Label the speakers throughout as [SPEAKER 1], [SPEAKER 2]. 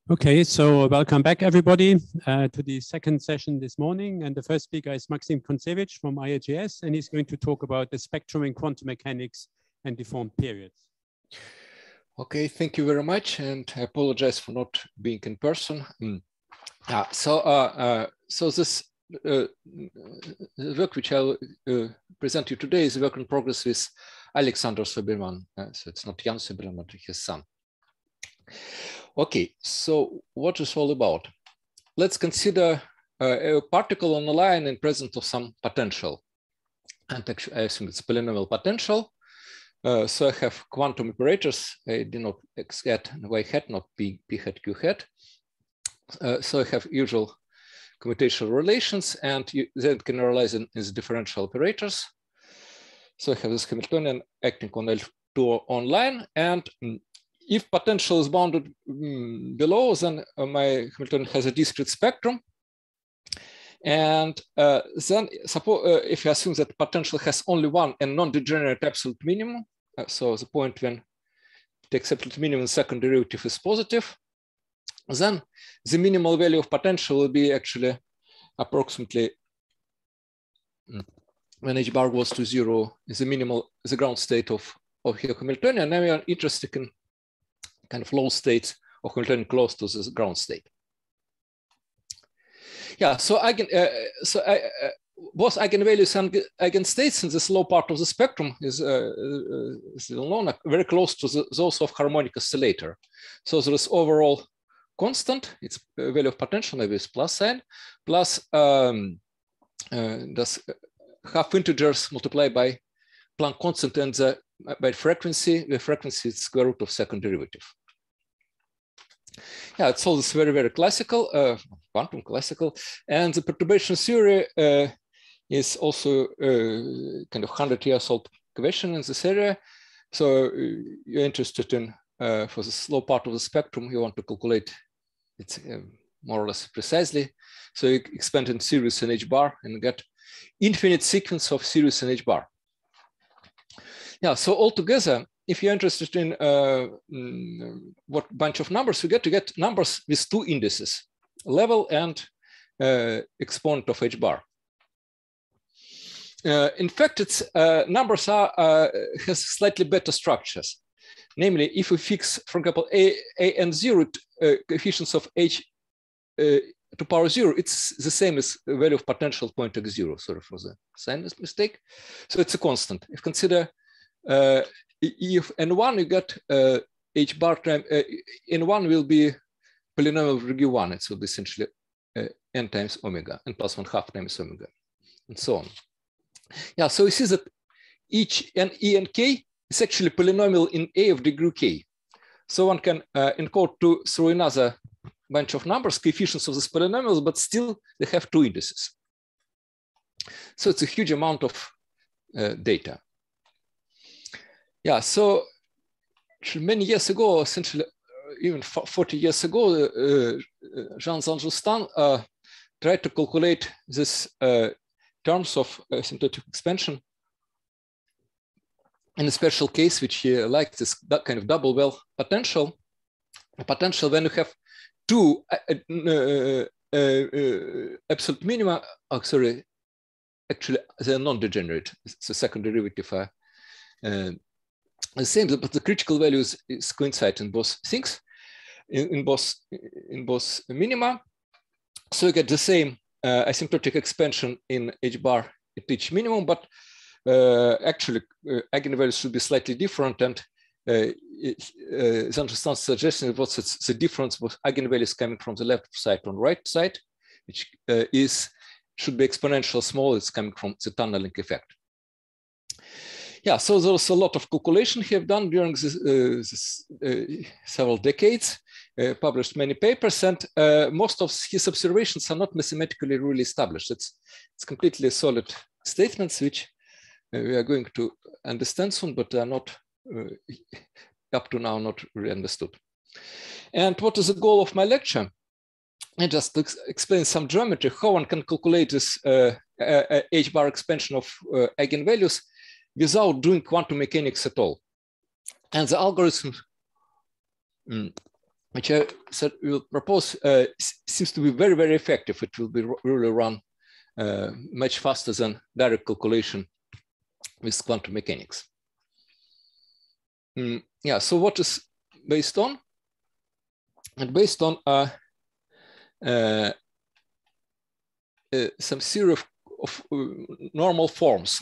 [SPEAKER 1] Okay, so welcome back everybody to the second session this morning. And the first speaker is Maxim Kontsevich from IAGS, and he's going to talk about the spectrum in quantum mechanics and deformed periods.
[SPEAKER 2] Okay, thank you very much, and I apologize for not being in person. So this work which I'll present you today is a work in progress with Alexander Soibelman. So it's not Jan Soibelman, but his son. Okay, so what is all about? Let's consider a particle on a line in presence of some potential. And actually, I assume it's polynomial potential. So I have quantum operators. I did not x hat and y hat, not p hat, q hat. So I have usual commutational relations, and you then can realize in as differential operators. So I have this Hamiltonian acting on L2 on line, and if potential is bounded below, then my Hamiltonian has a discrete spectrum. And then suppose if you assume that potential has only one and non-degenerate absolute minimum, so the point when it takes absolute minimum, second derivative is positive, then the minimal value of potential will be actually approximately when h bar goes to 0 is the ground state of your Hamiltonian. Now we are interested in kind of low states of Hamiltonian close to this ground state. Yeah, so both eigenvalues and eigenstates in this low part of the spectrum is known very close to those of harmonic oscillator. So there is overall constant, its value of potential, maybe it's plus sign, plus does half integers multiplied by Planck constant and by frequency, the frequency is square root of second derivative. Yeah, it's all this very, very classical, quantum classical. And the perturbation theory is also kind of 100 years old question in this area. So you're interested in, for the slow part of the spectrum, you want to calculate it more or less precisely. So you expand in series in h bar and get infinite sequence of series in h bar. Yeah, so altogether, if you're interested in what bunch of numbers you get numbers with two indices, level and exponent of h bar. In fact, its numbers has slightly better structures. Namely, if we fix, for example, a and 0 coefficients of h to power 0, it's the same as the value of potential point x0. Sorry for the sign mistake. So it's a constant. If consider if n1 you get h bar time, n1 will be polynomial of degree 1. It will be essentially n times omega, n plus 1/2 times omega, and so on. Yeah, so you see that each n, e, and k is actually polynomial in a of degree k. So one can encode through another bunch of numbers coefficients of these polynomials, but still they have two indices. So it's a huge amount of data. Yeah, so many years ago, essentially even 40 years ago, Zinn-Justin tried to calculate this terms of asymptotic expansion in a special case, which he liked, this kind of double well potential. A potential when you have two absolute minima, actually they're non-degenerate. It's a second derivative the same, but the critical value is coincide in both things, in both minima. So you get the same asymptotic expansion in h bar at each minimum, but actually eigenvalues should be slightly different. And Zinn-Justin's suggestion was it's the difference with eigenvalues coming from the left side on right side, which should be exponential small. It's coming from the tunneling effect. Yeah, so there was a lot of calculation he have done during this several decades, published many papers, and most of his observations are not mathematically really established. It's completely solid statements, which we are going to understand soon, but are not, up to now, not really understood. And what is the goal of my lecture? I just explain some geometry, how one can calculate this h bar expansion of eigenvalues without doing quantum mechanics at all. And the algorithm which I said will propose, seems to be very, very effective. It will be really run much faster than direct calculation with quantum mechanics. Yeah, so what is based on? And based on some series of normal forms.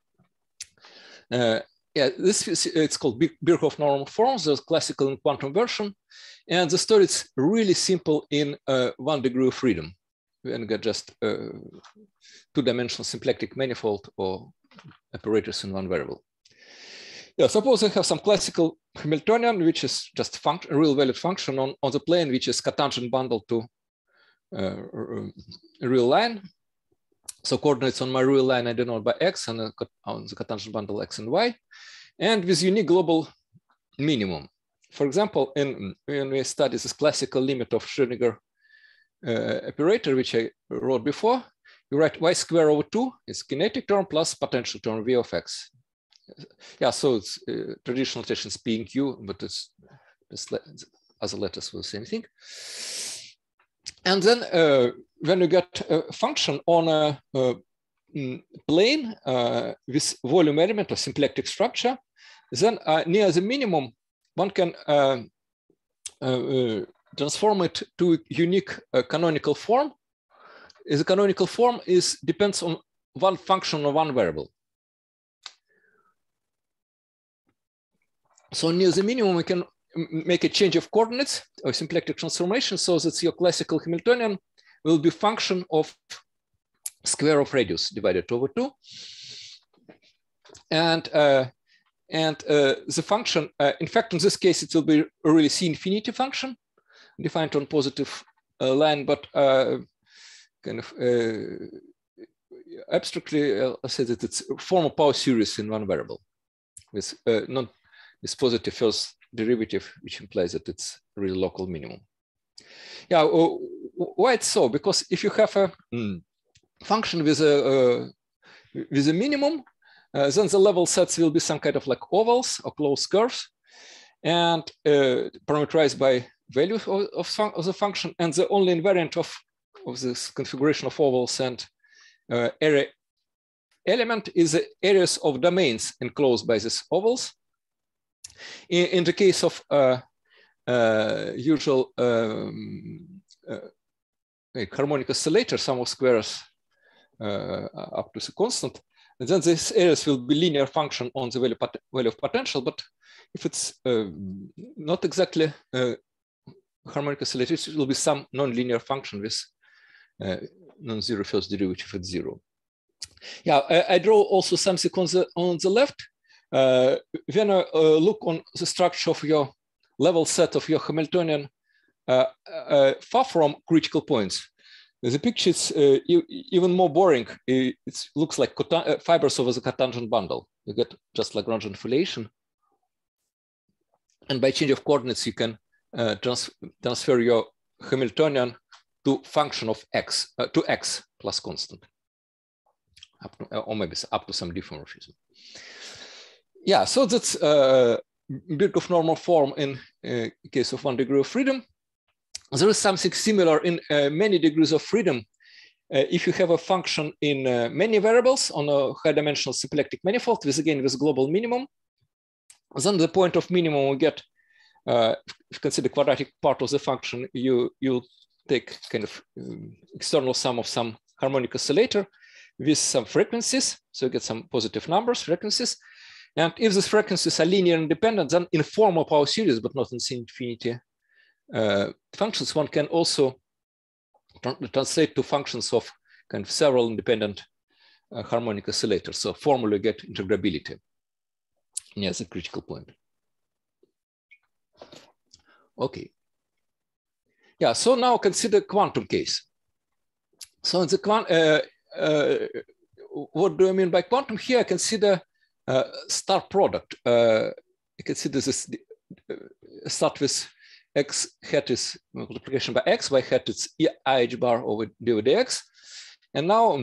[SPEAKER 2] Yeah, it's called Birkhoff normal forms. There's classical and quantum version, and the story is really simple in 1 degree of freedom. We get just two-dimensional symplectic manifold or operators in one variable. Yeah, suppose I have some classical Hamiltonian, which is just a real valued function on the plane, which is cotangent bundle to a real line. So coordinates on my real line I denote by x, and on the cotangent bundle x and y, and with unique global minimum. For example, when we study this classical limit of Schrödinger operator, which I wrote before, you write y square over 2 is kinetic term plus potential term v of x. Yeah, so it's traditional notation is p and q, but it's other letters for the same thing. And then when you get a function on a plane with volume element or symplectic structure, then near the minimum, one can transform it to a unique canonical form. The canonical form depends on one function or one variable. So near the minimum, we can make a change of coordinates or symplectic transformation so that your classical Hamiltonian will be function of square of radius divided over 2. And the function, in fact, in this case, it will be a really C infinity function defined on positive line, but kind of abstractly, I'll say that it's a formal power series in one variable with this positive first derivative, which implies that it's really local minimum. Yeah, why it's so? Because if you have a function with a minimum, then the level sets will be some kind of like ovals or closed curves, and parameterized by value of the function. And the only invariant of this configuration of ovals and area element is the areas of domains enclosed by these ovals. In the case of usual harmonic oscillator, sum of squares up to the constant, and then these areas will be linear function on the value of potential. But if it's not exactly harmonic oscillator, it will be some non-linear function with non-zero first derivative at 0. Yeah, I draw also something on the left. When I look on the structure of your level set of your Hamiltonian far from critical points, the picture is even more boring. It looks like fibers over the cotangent bundle. You get just Lagrangian foliation. And by change of coordinates, you can transfer your Hamiltonian to function of x, to x plus constant, or maybe up to some diffeomorphism. Yeah, so that's Birkhoff normal form in case of 1 degree of freedom. There is something similar in many degrees of freedom. If you have a function in many variables on a high-dimensional symplectic manifold with global minimum, then the point of minimum will get, if you consider the quadratic part of the function, you take kind of external sum of some harmonic oscillator with some frequencies. So you get some positive numbers, frequencies. And if these frequencies are linear independent, then in form of our series, but not in infinity functions, one can also translate to functions of kind of several independent harmonic oscillators. So formally get integrability near the critical point. Okay. Yeah, so now consider quantum case. So in the what do I mean by quantum? Here I consider star product. You consider this start with x hat is multiplication by x, y hat is IH bar over d over dx. And now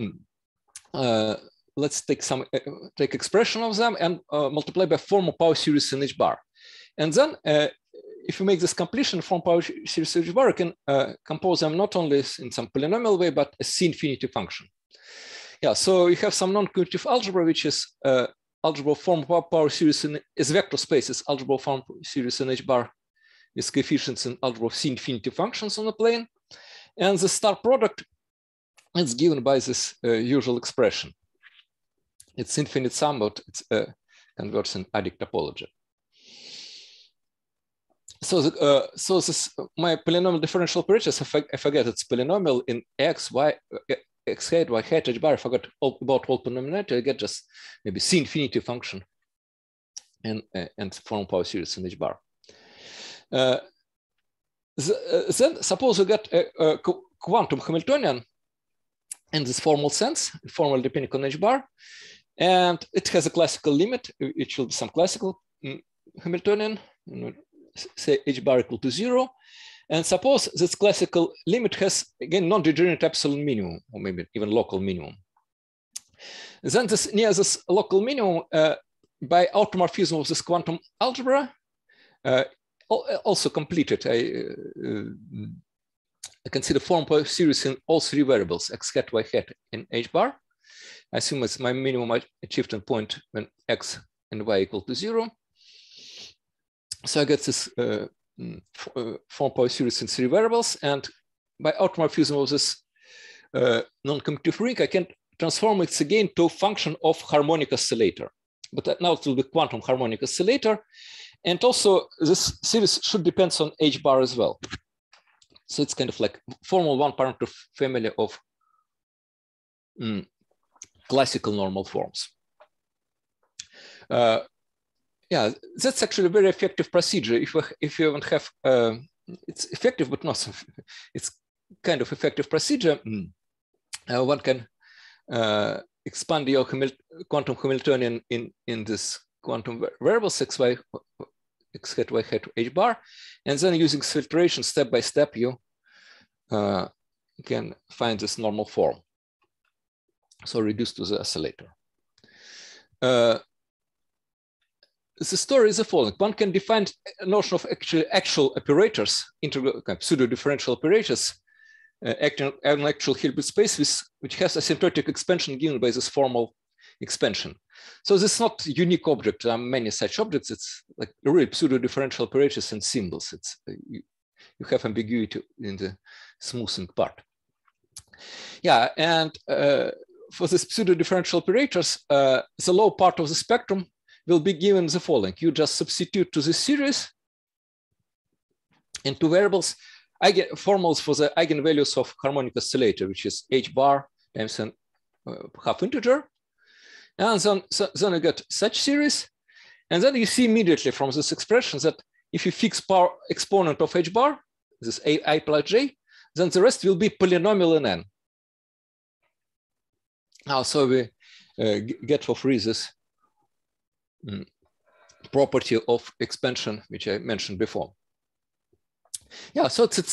[SPEAKER 2] let's take expression of them and multiply by formal power series in each bar. And then if you make this completion from power series H bar, you can compose them not only in some polynomial way, but a C-infinity function. Yeah, so you have some non-commutative algebra, which is algebra form power series is vector spaces, algebra form series in H bar with coefficients in algebra of C-infinity functions on the plane. And the star product is given by this usual expression. It's infinite sum, but it's converts in adic topology. So, this my polynomial differential operators, I forget it's polynomial in x, y, x hat, y hat, H bar. I forgot about all polynomial. I get just maybe C-infinity function and form power series in H bar. Then suppose we get a quantum Hamiltonian in this formal sense, formal depending on H bar, and it has a classical limit. It should be some classical Hamiltonian, say H bar equal to 0. And suppose this classical limit has, again, non-degenerate epsilon minimum, or maybe even local minimum. Then near this local minimum, by automorphism of this quantum algebra, also completed, I consider form power series in all three variables, x hat, y hat, and H bar. I assume it's my minimum achieved in point when x and y equal to 0. So I get this form power series in three variables, and by automorphism of this non-commutative ring, I can transform it again to a function of harmonic oscillator. But now it will be quantum harmonic oscillator, and also this series should depend on H bar as well. So it's kind of like formal one-parameter family of classical normal forms. Yeah, that's actually a very effective procedure. If you don't have, it's effective, but not, it's kind of effective procedure. One can expand your quantum Hamiltonian in this quantum variables x, y, x hat, y hat, H bar, and then using filtration step by step, you can find this normal form. So reduced to the oscillator. The story is the following. One can define a notion of actual operators, integral pseudo-differential operators, acting on actual Hilbert space which has asymptotic expansion given by this formal expansion. So this is not a unique object. There are many such objects. It's like really pseudo-differential operators and symbols. It's you have ambiguity in the smoothing part. Yeah, and for these pseudo-differential operators, the low part of the spectrum will be given the following. You just substitute to the series in two variables formals for the eigenvalues of harmonic oscillator, which is H bar times an half integer. And then you get such series. And then you see immediately from this expression that if you fix power exponent of H bar, this I plus J, then the rest will be polynomial in N. Now, so we get for free this property of expansion, which I mentioned before. Yeah, so it's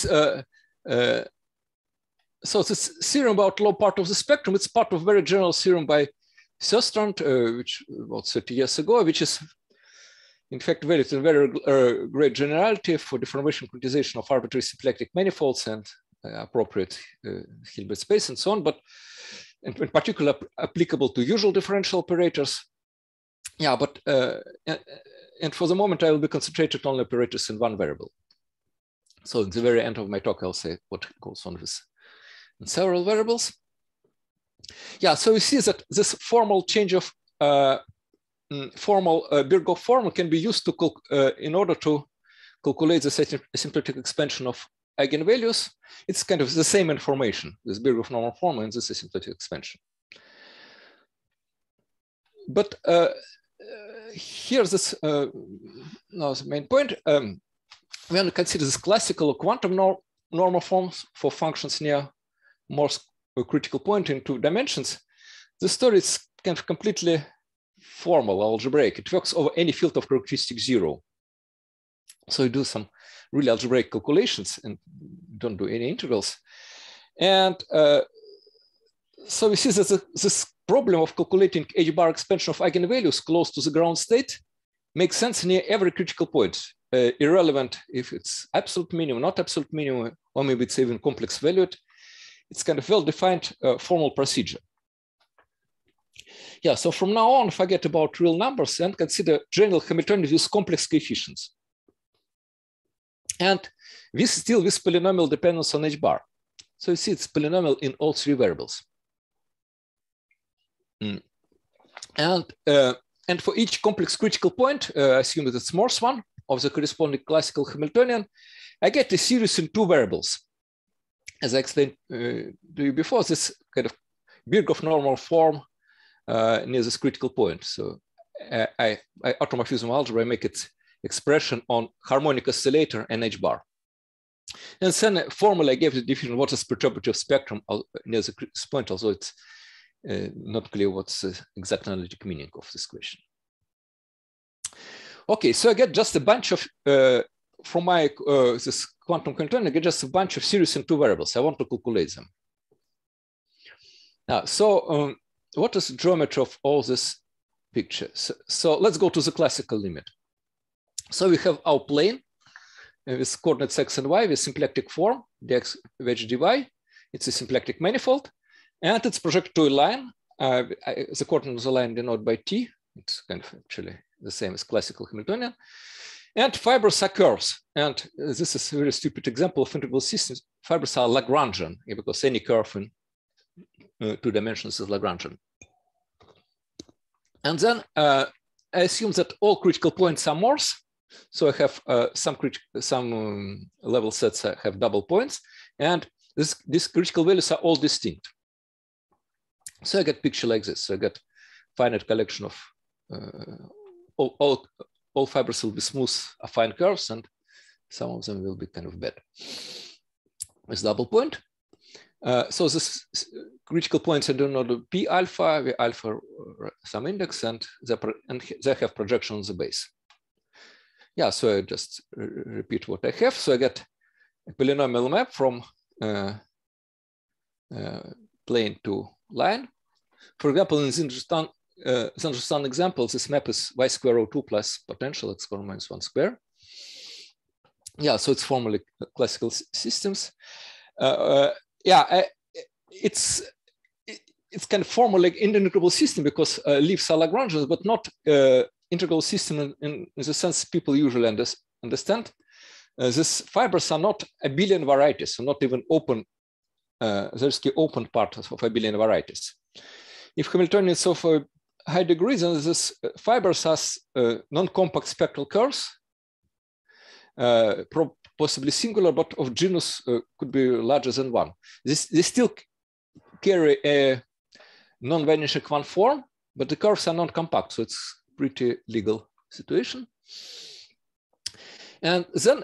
[SPEAKER 2] this theorem about low part of the spectrum. It's part of very general theorem by Sjöstrand, which about 30 years ago, which is in fact very great generality for deformation quantization of arbitrary symplectic manifolds and appropriate Hilbert space and so on, but in particular applicable to usual differential operators. Yeah, but and for the moment I will be concentrated on operators in one variable. So at the very end of my talk, I'll say what goes on with in several variables. Yeah, so we see that this formal change of formal Birkhoff formula can be used to in order to calculate the asymptotic expansion of eigenvalues. It's kind of the same information, this Birkhoff normal formula and this asymptotic expansion. But here's this now the main point. We want to consider this classical quantum normal forms for functions near most critical point in 2 dimensions. The story is kind of completely formal, algebraic. It works over any field of characteristic 0. So you do some really algebraic calculations and don't do any integrals. And so we see that this problem of calculating H bar expansion of eigenvalues close to the ground state makes sense near every critical point. irrelevant if it's absolute minimum, not absolute minimum, or maybe it's even complex valued. It's kind of well-defined formal procedure. Yeah, so from now on, forget about real numbers and consider general Hamiltonian with complex coefficients. And this still with polynomial dependence on h bar. So you see it's polynomial in all three variables. And for each complex critical point, assume that it's Morse one of the corresponding classical Hamiltonian, I get a series in two variables. As I explained to you before, this kind of Birkhoff normal form near this critical point. So I automorphism algebra, I make its expression on harmonic oscillator and h bar. And then formally I gave the definition what is perturbative spectrum near this point, although it's not clear what's the exact analytic meaning of this question. Okay, so I get just a bunch of, from my this quantum Hamiltonian, I get just a bunch of series in two variables. I want to calculate them. Now, so what is the geometry of all this picture? So let's go to the classical limit. So we have our plane with coordinates x and y with symplectic form, dx wedge dy. It's a symplectic manifold. And it's projected to a line. The coordinate of the line denoted by t. It's kind of actually the same as classical Hamiltonian. And fibers are curves. And this is a very stupid example of integral systems. Fibers are Lagrangian, because any curve in 2 dimensions is Lagrangian. And then I assume that all critical points are Morse. So I have some level sets have double points. And these critical values are all distinct. So I get a picture like this. So I get finite collection of all fibers will be smooth affine curves, and some of them will be kind of bad with double point. So this critical points are denoted P alpha, where alpha some index, and they have projection on the base. Yeah, so I just repeat what I have. So I get a polynomial map from plane to line. For example, in Zinn-Justin example, this map is y square O2 plus potential x square minus 1 square. Yeah, so it's formally classical systems. It's kind of formally integrable system because leaves are Lagrangians, but not integral system in the sense people usually understand. These fibers are not abelian varieties, so not even open. There's the open part of abelian varieties. If Hamiltonian is of a high degree, then these fibers are non-compact spectral curves, possibly singular, but of genus could be larger than 1. They still carry a non-vanishing one form, but the curves are non-compact, so it's pretty legal situation. And then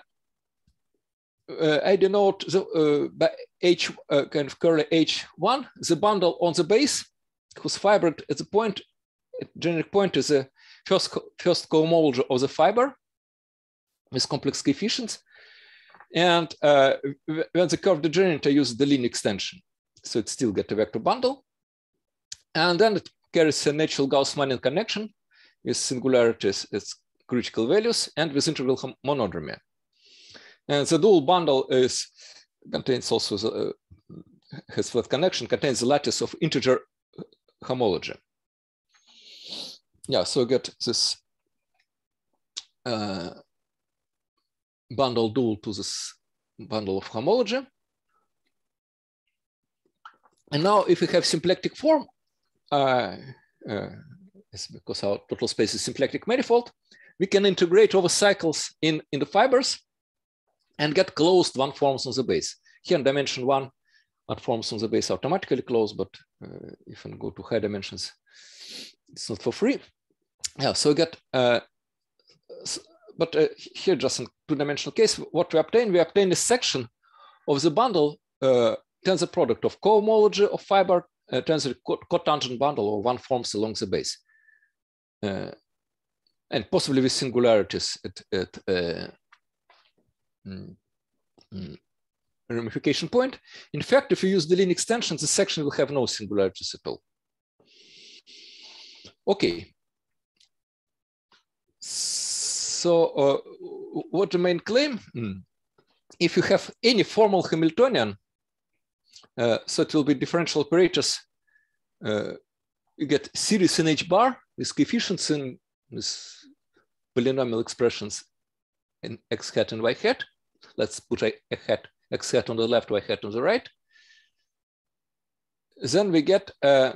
[SPEAKER 2] I denote by H kind of curly H1 the bundle on the base, whose fiber at the point, generic point is the first cohomology of the fiber with complex coefficients. And when the curve degenerate, I use the linear extension. So it still gets a vector bundle. And then it carries a natural Gauss-Mannian connection with singularities as critical values and with integral monodromy. And the dual bundle contains also has flat connection, contains the lattice of integer homology. Yeah, so I get this bundle dual to this bundle of homology. And now if we have symplectic form, it's because our total space is symplectic manifold, we can integrate over cycles in the fibers and get closed one forms on the base. Here in dimension 1, one forms on the base automatically closed, but if I go to high dimensions, it's not for free. Yeah, so we get, here just in 2-dimensional case, what we obtain a section of the bundle tensor product of cohomology of fiber, tensor cotangent bundle, or one forms along the base. And possibly with singularities at ramification point. In fact, if you use the linear extension, the section will have no singularities at all. Okay. So what the main claim? If you have any formal Hamiltonian, so it will be differential operators. You get series in H bar with coefficients in with polynomial expressions in x hat and y hat. Let's put a hat, x hat on the left, y hat on the right. Then we get a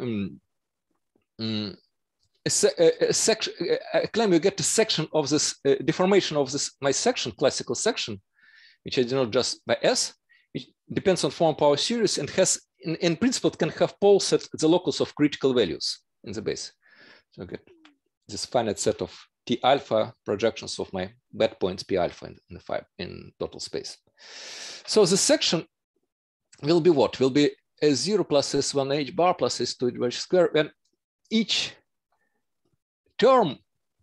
[SPEAKER 2] claim you get a section of this deformation of this my section, classical section, which I denote just by S. It depends on form power series and has, in principle, it can have poles at the locus of critical values in the base. So I get this finite set of T alpha projections of my bad points P alpha in total space. So the section will be what? Will be S0 plus S1 H bar plus S2 H square, and each term,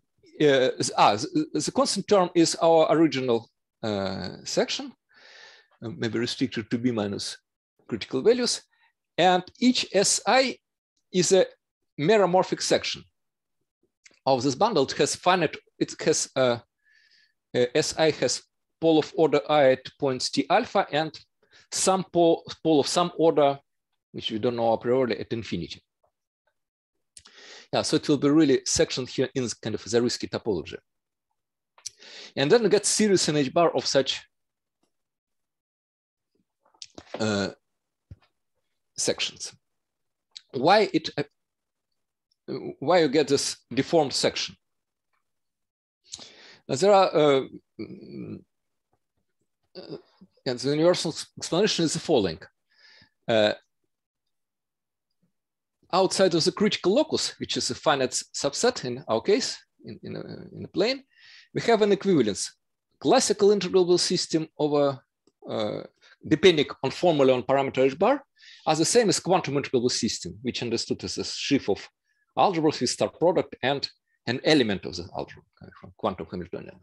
[SPEAKER 2] the constant term is our original section, maybe restricted to B minus critical values, and each SI is a meromorphic section of this bundle. It has finite, it has SI has pole of order I at points T alpha and some pole of some order, which we don't know a priori, at infinity. Yeah, so it will be really sectioned here in kind of the risky topology. And then we get series in H bar of such sections. Why you get this deformed section? There are, and the universal explanation is the following. Outside of the critical locus, which is a finite subset in our case, in a plane, we have an equivalence. Classical integrable system over, depending on formula on parameter H bar, are the same as quantum integrable system, which understood as a sheaf of algebras with star product and an element of the algebra, quantum Hamiltonian.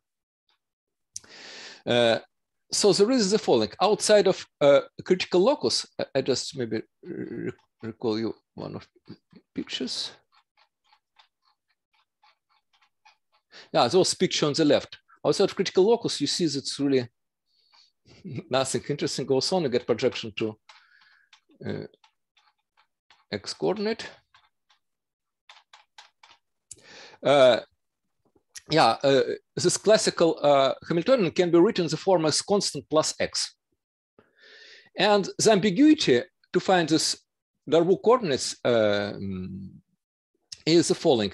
[SPEAKER 2] So there is the following. Outside of critical locus, I just maybe recall you one of the pictures. Yeah, those pictures on the left. Outside of critical locus, you see that's really nothing interesting goes on. You get projection to x coordinate. This classical Hamiltonian can be written in the form as constant plus x. And the ambiguity to find this Darboux coordinates is the following.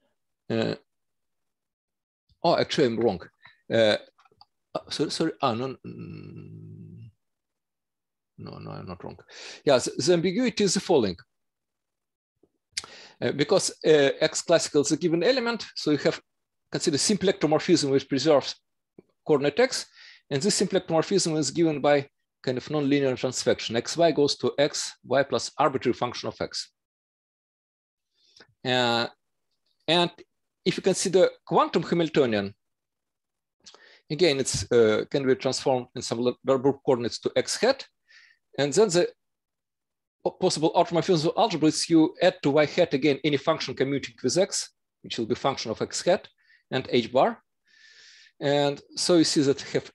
[SPEAKER 2] Oh, actually, I'm wrong. Sorry. No, I'm not wrong. Yeah, the ambiguity is the following. Because x classical is a given element, so you have consider symplectromorphism which preserves coordinate x, and this symplectromorphism is given by kind of nonlinear transvection. Xy goes to x, y plus arbitrary function of x. And if you consider quantum Hamiltonian, again, it's can be transformed in some Darboux coordinates to x hat, and then the possible automorphism of algebra is you add to y hat again any function commuting with x, which will be function of x hat and H bar. And so you see that have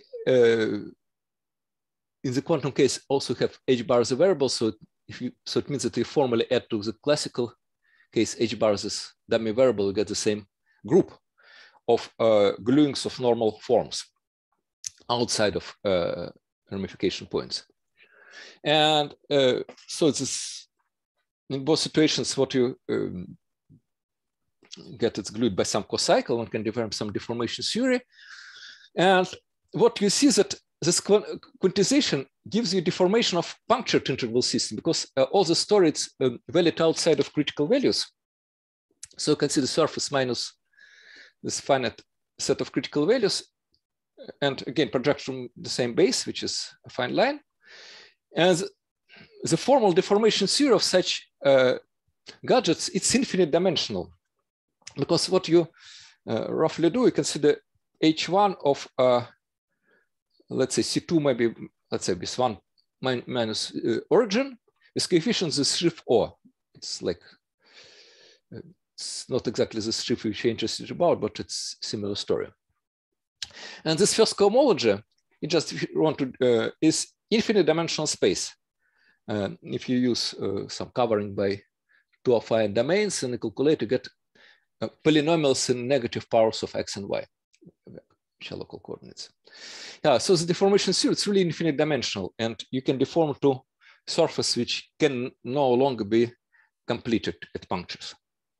[SPEAKER 2] in the quantum case also have H bar as a variable. So it means that you formally add to the classical case H bar as this dummy variable, you get the same group of gluings of normal forms outside of ramification points. And so this in both situations, what you get it's glued by some cocycle, one can develop some deformation theory. And what you see is that this quantization gives you deformation of punctured integral system, because all the story is valid outside of critical values. So consider surface minus this finite set of critical values. And again, projection from the same base, which is a fine line. And the formal deformation theory of such gadgets, it's infinite dimensional. Because what you roughly do, you consider H1 of, let's say C2, maybe, let's say this one minus origin, with coefficients the sheaf O. It's like, it's not exactly the sheaf which you're interested about, but it's similar story. And this first cohomology, it just if you want to is infinite dimensional space. If you use some covering by two affine domains and you calculate, you get polynomials in negative powers of x and y, local coordinates. Yeah, so the deformation theory, it's really infinite dimensional, and you can deform to surface which can no longer be completed at punctures.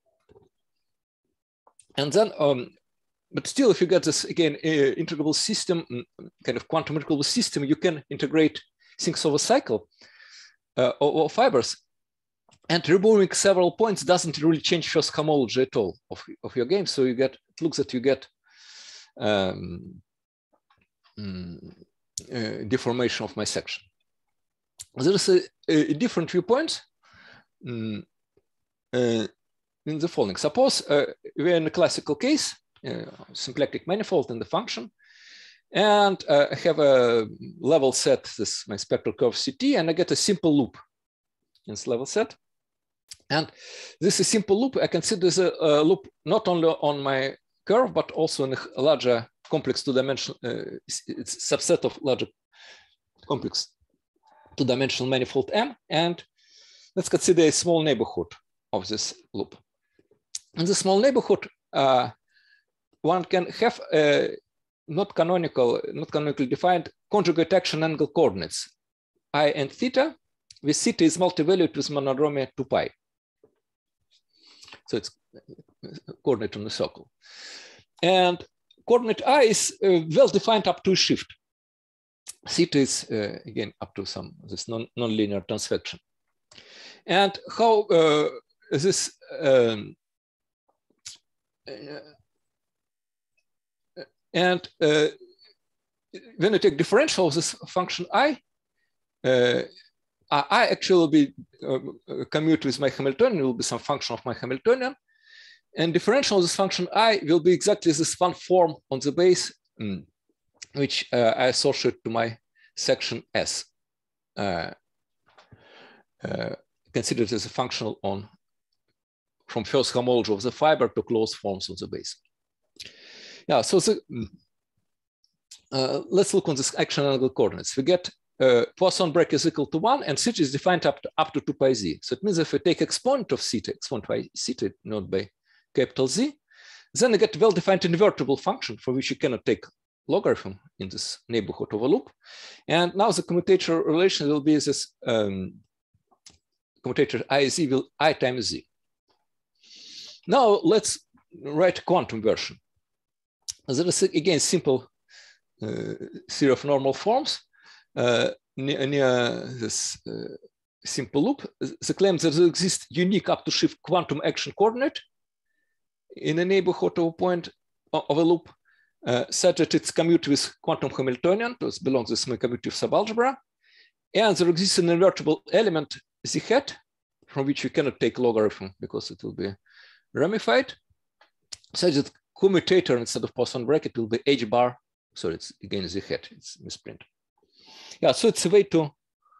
[SPEAKER 2] And then, but still, if you get this again integrable system, kind of quantum integrable system, you can integrate things over cycle or fibers. And removing several points doesn't really change first homology at all of your game. So you get, it looks that you get deformation of my section. There is a different viewpoint in the following. Suppose we're in a classical case, symplectic manifold in the function, and I have a level set, this my spectral curve CT, and I get a simple loop in this level set. And this is a simple loop. I consider this a loop not only on my curve, but also in a larger complex two-dimensional, it's a subset of larger complex two-dimensional manifold M. And let's consider a small neighborhood of this loop. In the small neighborhood, one can have not canonically defined conjugate action angle coordinates, I and theta, with theta is multivalued with monodromia 2 pi. So it's coordinate on the circle. And coordinate I is well defined up to shift. Theta is again up to some this non-linear transvection. And how this when you take differential of this function I actually will be commute with my Hamiltonian, will be some function of my Hamiltonian. And differential of this function I will be exactly this one form on the base, which I associate to my section S, considered as a functional on from first homology of the fiber to closed forms on the base. Yeah, so let's look on this action angle coordinates. We get Poisson break is equal to 1, and theta is defined up to 2 pi z. So it means if we take exponent of theta, exponent by theta, not by capital Z, then I get well-defined invertible function for which you cannot take logarithm in this neighborhood of a loop. And now the commutator relation will be this commutator I/Z will I times Z. Now let's write quantum version. There is again simple theory of normal forms near this simple loop. The claim that there exists unique up to shift quantum action coordinate in a neighborhood of a point of a loop, such that it's commute with quantum Hamiltonian, so it belongs to this commutative subalgebra, and there exists an invertible element Z hat, from which you cannot take logarithm because it will be ramified, such that commutator instead of Poisson bracket will be H bar. Sorry, it's again Z hat, it's misprint. Yeah, so it's a way to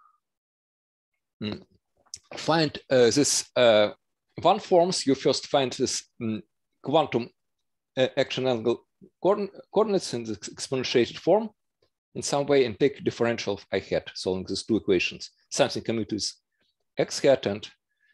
[SPEAKER 2] find this one forms. You first find this quantum action angle coordinates in the exponentiated form in some way and take differential of I hat, solving these two equations. Something commute with X hat and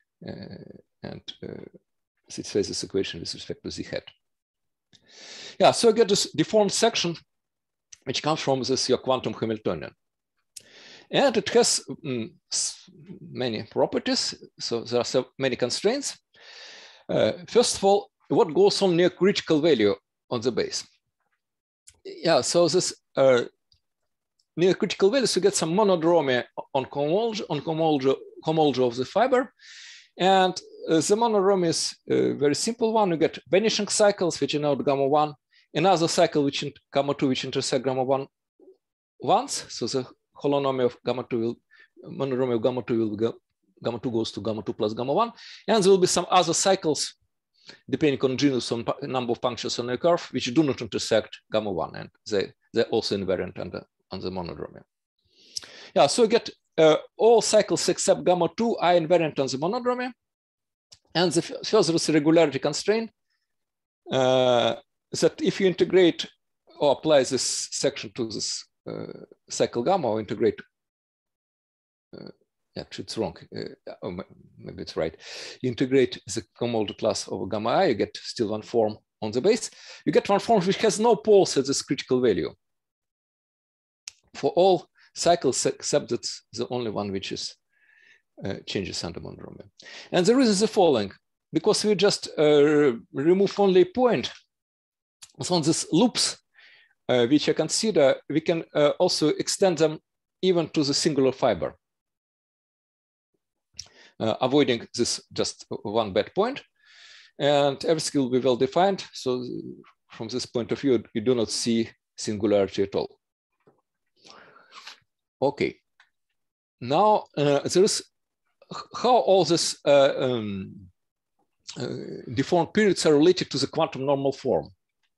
[SPEAKER 2] satisfies this equation with respect to Z hat. Yeah, so I get this deformed section which comes from this your quantum Hamiltonian. And it has many properties. So there are so many constraints. First of all, what goes on near critical value on the base? Yeah, so this near critical values, you get some monodromia on homology of the fiber. And the monodromia is a very simple one. You get vanishing cycles, which denote gamma 1, another cycle, which in gamma 2, which intersect gamma 1 once. So the holonomy of gamma 2 will, monodromia of gamma 2 will go, gamma 2 goes to gamma 2 plus gamma 1. And there will be some other cycles, depending on genus on number of punctures on a curve, which do not intersect gamma 1. And they're also invariant on the monodromia. Yeah, so you get all cycles except gamma 2 are invariant on the monodromia. And the further is a regularity constraint that if you integrate or apply this section to this cycle gamma, or integrate. Actually, it's wrong. Maybe it's right. You integrate the commodal class over gamma I, you get still one form on the base. You get one form which has no poles at this critical value for all cycles, except that's the only one which is changes under mononomial. And the reason is the following: because we just remove only a point. So on these loops, which I consider, we can also extend them even to the singular fiber, avoiding this just one bad point, and everything will be well defined. So from this point of view, you do not see singularity at all. Okay. Now there is how all these deformed periods are related to the quantum normal form.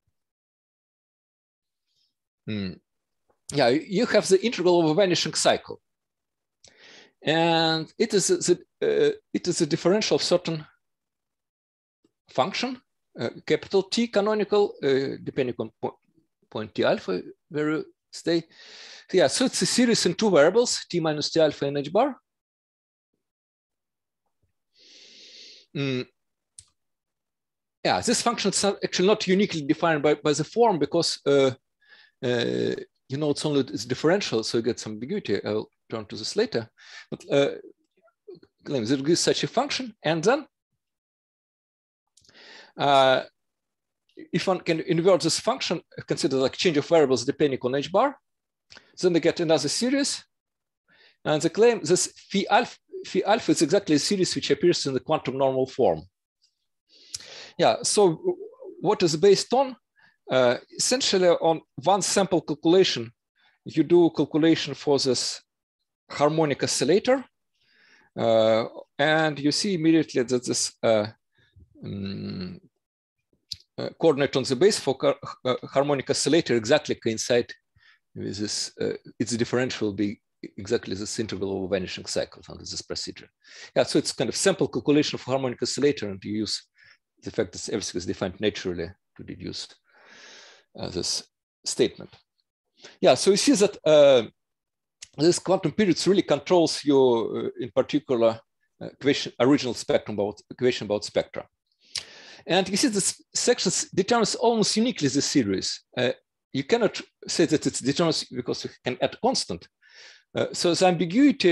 [SPEAKER 2] Yeah, you have the integral of a vanishing cycle, and it is a differential of certain function, capital T canonical, depending on point T alpha where you stay. Yeah, so it's a series in two variables, T minus T alpha and H bar. Yeah, this function is actually not uniquely defined by the form, because you know, it's differential, so you get some ambiguity. I'll turn to this later. But there is such a function, and then if one can invert this function, consider like change of variables depending on H bar, then they get another series, and they claim this phi alpha is exactly a series which appears in the quantum normal form. Yeah. So what is based on? Essentially on one sample calculation, you do calculation for this harmonic oscillator, and you see immediately that this coordinate on the base for harmonic oscillator exactly coincide with this. Its differential will be exactly this integral over vanishing cycle under this procedure. Yeah, so it's kind of sample calculation for harmonic oscillator, and you use the fact that everything is defined naturally to deduce this statement. Yeah, so you see that this quantum periods really controls your, in particular, original spectrum equation about spectra. And you see this section determines almost uniquely the series. You cannot say that it's determines because you can add constant. So the ambiguity,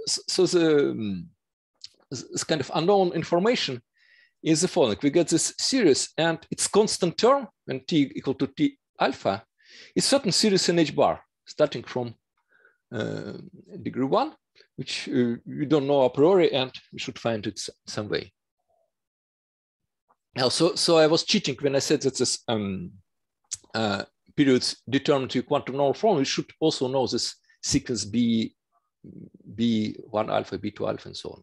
[SPEAKER 2] this kind of unknown information is the following. We get this series, and its constant term when T equal to T alpha is certain series in H bar, starting from degree 1, which we don't know a priori, and we should find it some way. Now, so I was cheating when I said that this periods determined to quantum normal form. We should also know this sequence B1 alpha, B2 alpha, and so on.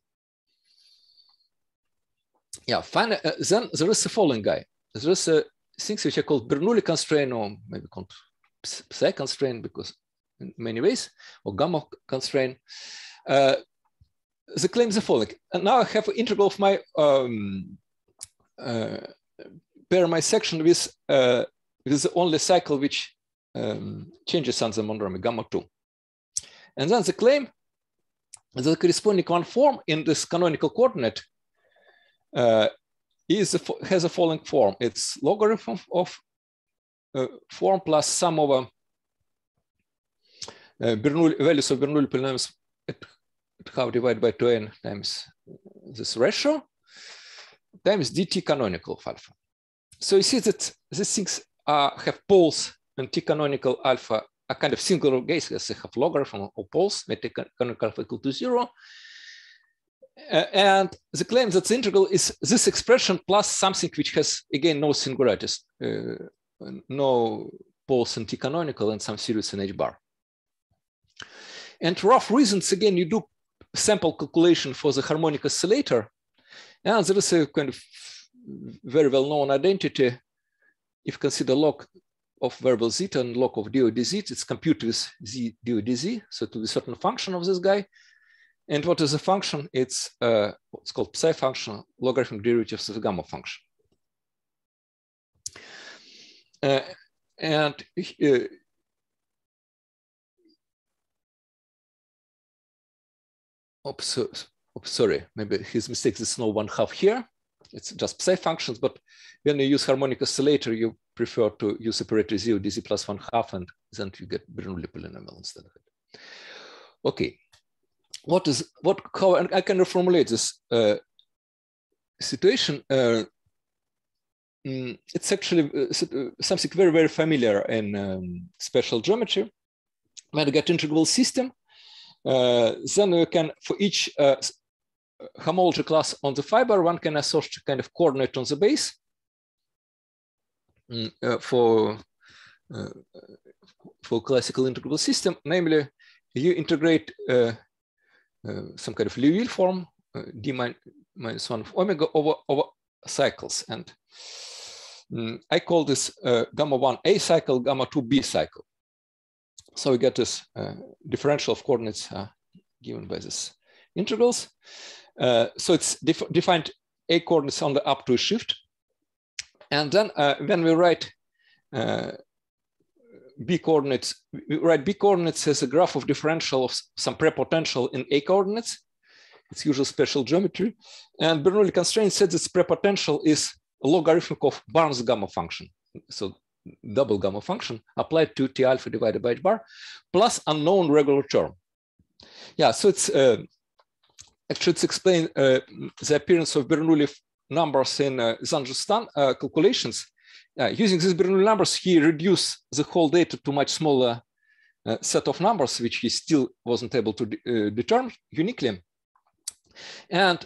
[SPEAKER 2] Yeah, finally, then there is the following guy. There is things which are called Bernoulli constraint, or maybe called psi constraint, because in many ways, or gamma constraint. The claim is the following. And now I have an integral of my pair my section with the only cycle which changes on the mononomial gamma 2. And then the claim that the corresponding one form in this canonical coordinate has a following form. It's logarithm of form plus sum over values of Bernoulli polynomials at half divided by 2n times this ratio times dt canonical of alpha. So you see that these things have poles, and T canonical alpha are kind of singular cases. They have logarithm or poles, where T canonical alpha equal to 0. And the claim that the integral is this expression plus something which has, again, no singularities, no poles in T canonical, and some series in H bar. And rough reasons, again, you do sample calculation for the harmonic oscillator, and there is a kind of very well-known identity. If you consider log of variable zeta and log of do dz, it's computed with z do dz, so to a certain function of this guy. And what is the function? It's what's called psi function, logarithmic derivatives of the gamma function. And sorry, maybe his mistake is no 1/2 here. It's just psi functions, but when you use harmonic oscillator, you prefer to use operator 0, dz plus 1/2, and then you get Bernoulli polynomial instead of it. Okay, how I can reformulate this situation? It's actually something very, very familiar in special geometry. When you get integrable system, then you can, for each homology class on the fiber, one can assert kind of coordinate on the base for classical integrable system. Namely, you integrate some kind of Liouville form, d minus 1 of omega over cycles. And I call this gamma 1 A cycle, gamma 2 B cycle. So we get this differential of coordinates given by these integrals. So it's defined A coordinates on the up to a shift. And then when we write B coordinates, we write B coordinates as a graph of differential of some prepotential in A coordinates. It's usual special geometry. And Bernoulli constraint said this prepotential is a logarithmic of Barnes gamma function. So double gamma function applied to T alpha divided by H bar plus unknown regular term. Yeah, so it's actually it's explain the appearance of Bernoulli numbers in Zinn-Justin calculations. Using these Bernoulli numbers, he reduced the whole data to much smaller set of numbers, which he still wasn't able to determine uniquely. And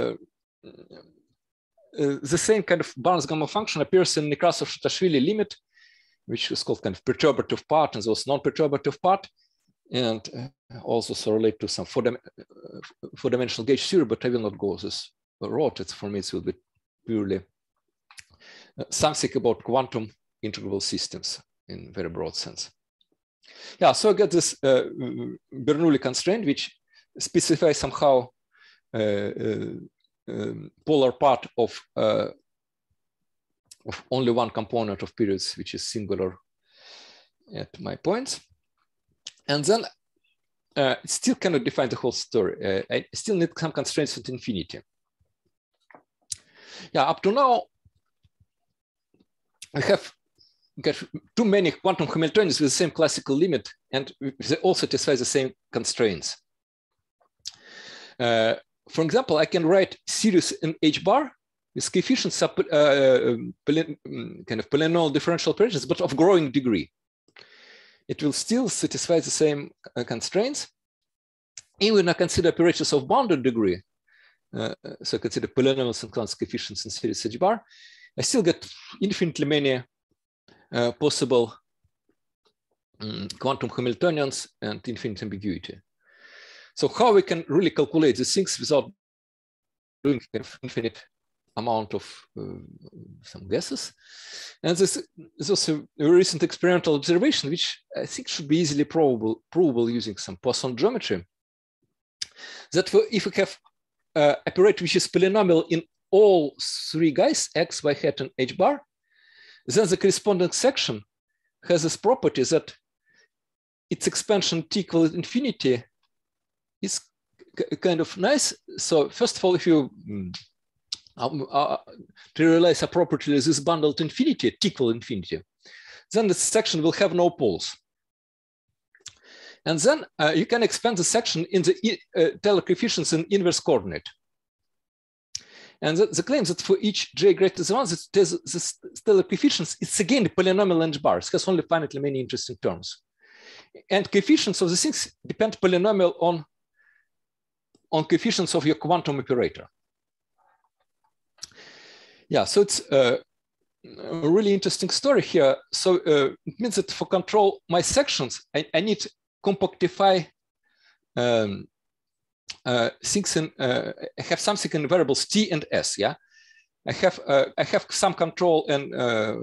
[SPEAKER 2] the same kind of Barnes gamma function appears in Nekrasov-Shatashvili limit, which is called kind of perturbative part, and those non-perturbative part, and also so relate to some four-dimensional gauge theory, but I will not go this road. It's, for me, it will be purely something about quantum integrable systems in very broad sense. Yeah, so I get this Bernoulli constraint, which specifies somehow polar part of only one component of periods, which is singular at my points. And then it still cannot define the whole story. I still need some constraints at infinity. Yeah, up to now, I have got too many quantum Hamiltonians with the same classical limit, and they all satisfy the same constraints. For example, I can write series in H bar with coefficients of kind of polynomial differential operations, but of growing degree. It will still satisfy the same constraints. Even I consider operators of bounded degree, so I consider polynomials and Clown's coefficients in series H bar, I still get infinitely many possible quantum Hamiltonians and infinite ambiguity. So how we can really calculate these things without doing kind of infinite amount of some guesses? And this is also a recent experimental observation, which I think should be easily provable using some Poisson geometry. That if we have operator which is polynomial in all three guys, x, y hat, and H bar, then the corresponding section has this property that its expansion t equal infinity is kind of nice. So first of all, if you to realize appropriately this bundled infinity, t equal infinity, then the section will have no poles. And then you can expand the section in the Taylor coefficients in inverse coordinate. And the claim that for each j greater than 1, the Taylor coefficients, it's again the polynomial H bar. It has only finitely many interesting terms. And coefficients of the things depend polynomial on coefficients of your quantum operator. Yeah, so it's a really interesting story here. So it means that for control my sections, I need to compactify things in, I have something in variables t and s, yeah? I have some control and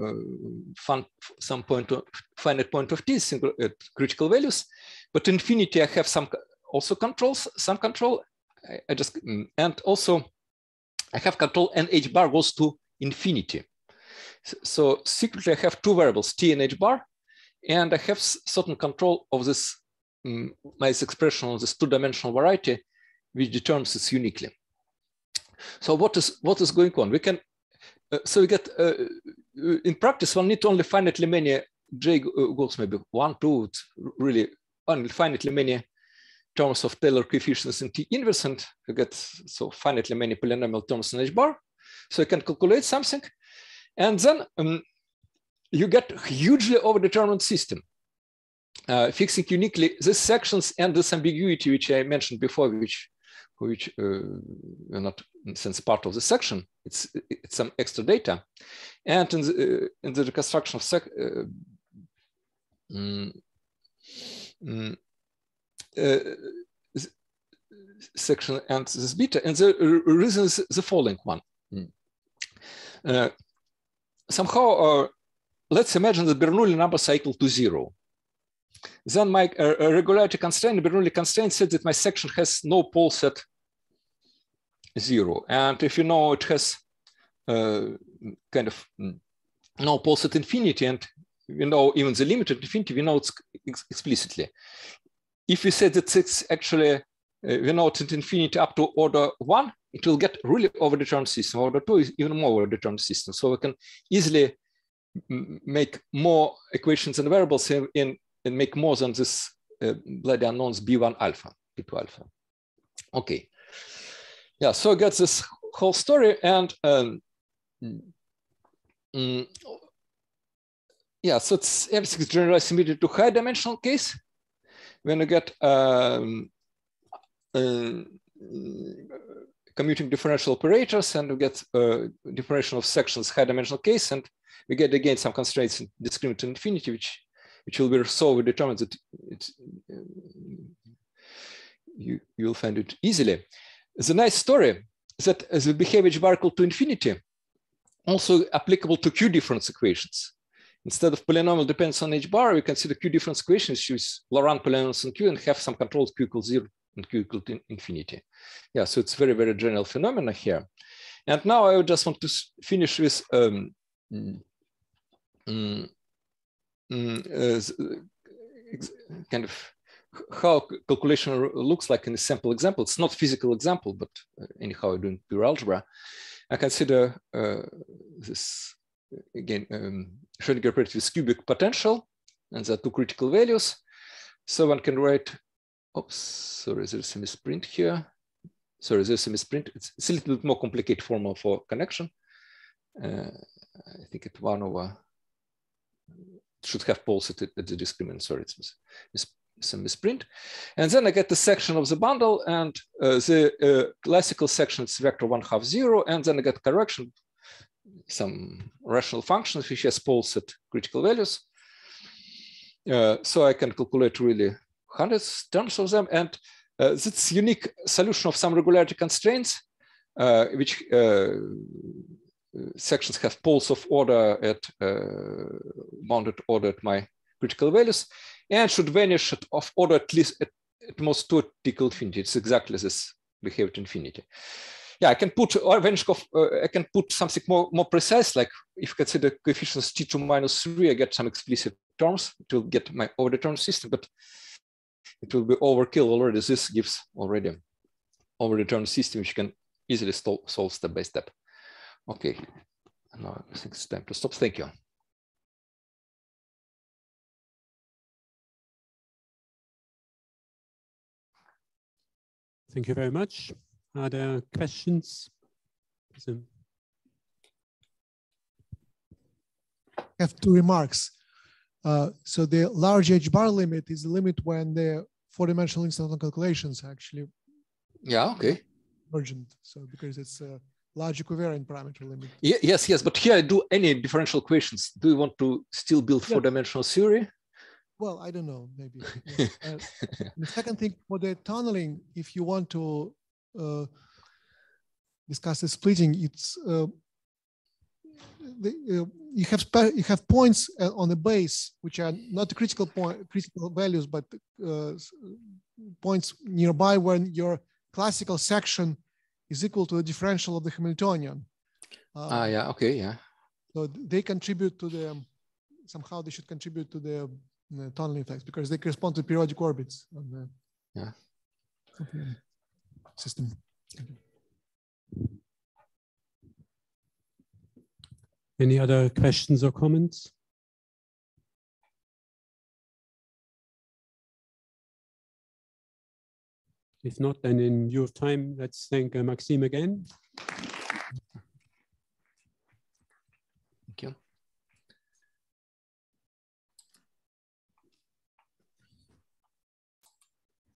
[SPEAKER 2] some finite point of t, single critical values, but infinity I have some also controls, some control, I just, and also I have control and H bar goes to infinity. So secretly, I have two variables, t and h bar, and I have certain control of this nice expression of this two-dimensional variety, which determines it uniquely. So what is going on? We can so we get in practice one need only finitely many j goes maybe 1, 2. It's really only finitely many terms of Taylor coefficients in T inverse, and you get so finitely many polynomial terms in h bar. So you can calculate something, and then you get a hugely overdetermined system, fixing uniquely these sections and this ambiguity which I mentioned before, which are not in a sense part of the section. It's some extra data, and in the reconstruction of section and this beta, and the reason is the following one. Somehow, let's imagine that Bernoulli numbers are equal to 0. Then my regularity constraint, Bernoulli constraint, said that my section has no poles at 0. And if you know it has kind of no poles at infinity, and we know even the limit at infinity, we know it explicitly. If we say that it's actually, we know it at infinity up to order 1, it will get really overdetermined system. Order 2 is even more overdetermined system. So we can easily make more equations and variables and make more than this bloody unknowns B1 alpha, B2 alpha. Okay. Yeah, so I got this whole story, and yeah, so it's everything is generalized immediately to high dimensional case. When you get commuting differential operators, and we get differential of sections high dimensional case, and we get again some constraints in discriminant infinity, which will be so determined that you'll find it easily. The nice story is that as we behave h bar equal to infinity, also applicable to Q difference equations. Instead of polynomial dependence on h bar, we consider Q difference equations, choose Laurent polynomials on Q, and have some controls Q equals 0 and Q equal to infinity. Yeah, so it's very, very general phenomena here. And now I just want to finish with kind of how calculation looks like in a sample example. It's not physical example, but anyhow, I'm doing pure algebra. I consider this again Schrödinger operator with cubic potential, and there are two critical values. So one can write. Oops, sorry, there's a misprint here. Sorry, there's a misprint. It's a little bit more complicated formula for connection. I think it 1 over. Should have poles at the discriminant. Sorry, it's some misprint. And then I get the section of the bundle, and the classical section is vector 1/2 0, and then I get correction, some rational functions which has poles at critical values. So I can calculate really hundreds terms of them, and this unique solution of some regularity constraints, which sections have poles of order at bounded order at my critical values, and should vanish of order at least at most 2 equal infinity. It's exactly this behavior at infinity. Yeah, I can put or vanish of I can put something more precise, like if you consider coefficients t2 minus 3, I get some explicit terms. It will get my overdetermined system, but it will be overkill already. This gives already overdetermined system which you can easily solve step by step. Okay, now I think it's time to stop. Thank you.
[SPEAKER 1] Thank you very much. Are there questions?
[SPEAKER 3] I have 2 remarks. So the large h bar limit is the limit when the 4-dimensional instanton calculations actually urgent. So because it's a large equivariant parameter limit.
[SPEAKER 2] Yes, but here I do any differential equations. Do you want to still build 4-dimensional theory?
[SPEAKER 3] Well, I don't know, maybe. Yes. The second thing, for the tunneling, if you want to discuss the splitting, it's you have points on the base which are not the critical values, but points nearby when your classical section is equal to the differential of the Hamiltonian. So they contribute to the, somehow they should contribute to the tunneling effects because they correspond to periodic orbits on the system.
[SPEAKER 1] Any other questions or comments? If not, then in view of time, let's thank Maxim again.
[SPEAKER 2] Thank you.